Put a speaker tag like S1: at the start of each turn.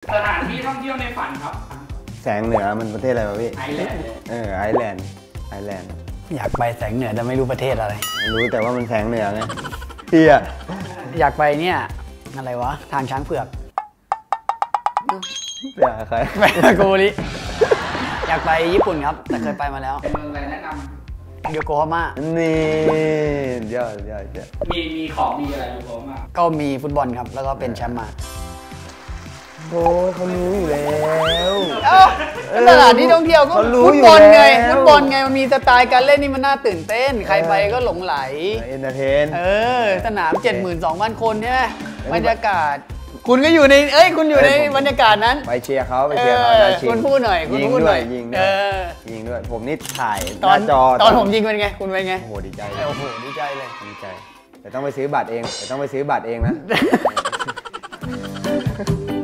S1: สถานที่ท่องเที่ยวในฝันครับ
S2: แสงเหนือมันประเทศอะไรวะพี่
S1: ไอแลนด์
S2: ไอแลนด์
S3: อยากไปแสงเหนือแต่ไม่รู้ประเทศอะไร
S2: รู้แต่ว่ามันแสงเหนือไงพี่อะ
S3: อยากไปเนี่ยอะไรวะทางช้างเผือก
S2: อยากใคร
S3: ไปกูริอยากไปญี่ปุ่นครับแต่เคยไปมาแล้ว
S1: เป็นเมืองอะไรแนะน
S3: ำโยโกฮาม่า
S2: นี่ยอด
S1: มีของดีอะไรโยโกฮาม่า
S3: ก็มีฟุตบอลครับแล้วก็เป็นแชมป์มา
S2: โอ้เขารู้อยู่แล้ว
S3: สถานที่ท่องเที่ยวก็ฟุตบอลไงมันมีสไตล์การเล่นนี่มันน่าตื่นเต้นใครไปก็หลงไหล
S2: เอนเตอร์เทน
S3: สนาม 72,000 คนใช่ไหมบรรยากาศคุณก็อยู่ในคุณอยู่ในบรรยากาศนั้น
S2: ไปเชียร์เขา
S3: คุณพูดหน่อยยิง
S2: ด้วยผมนี่ถ่าย
S3: หน้าจอตอนผมยิงเป็นไงคุณเป็นไง
S2: โอ้โหดีใจ
S3: เลย
S2: แต่ต้องไปซื้อบัตรเองนะ